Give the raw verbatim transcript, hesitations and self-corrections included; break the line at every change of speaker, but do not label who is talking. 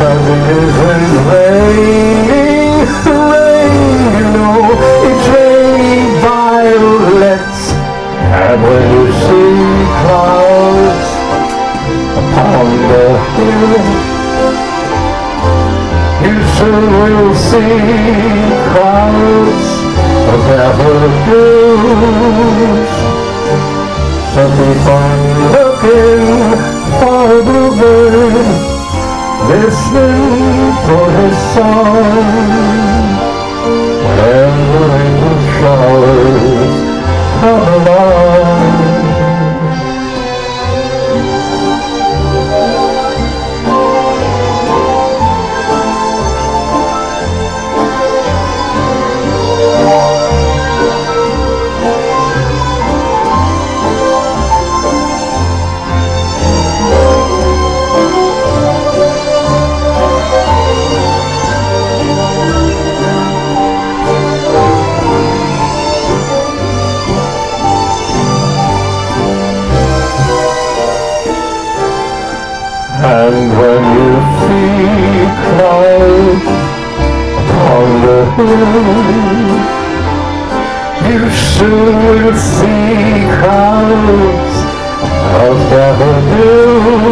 'cause it isn't raining rain, you know, it's raining violets. And when you see clouds upon the hill, you soon will see clouds of daffodils. Some people looking for a bluebird, listening for his song. When the rainbow showers come along, and when you see clouds upon the hill, you soon will see clouds of daffodils.